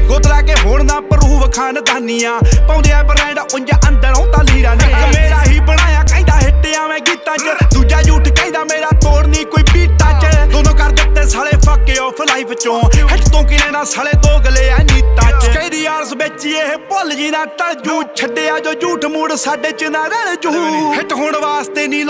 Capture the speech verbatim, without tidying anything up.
गोतला के होण ना प्रूव खानदानियां पाउंदे आ ब्रांड उंज अंदरों ता लीड़ा ने मेरा ही बनाया कहंदा हिट्टियां मैं गीतां च दूजा झूठ कहंदा मेरा तोड़नी कोई बीटा च दोनों कर दित्ते साले फक ऑफ लाइफ चों हिट तो कि लेना साले दोगले आ नीता च कहदी यार्स विच ये भुल जी ना टल जू छड्डिया जो झूठ मूड साडे च ना रल जू हिट होण वास्ते नी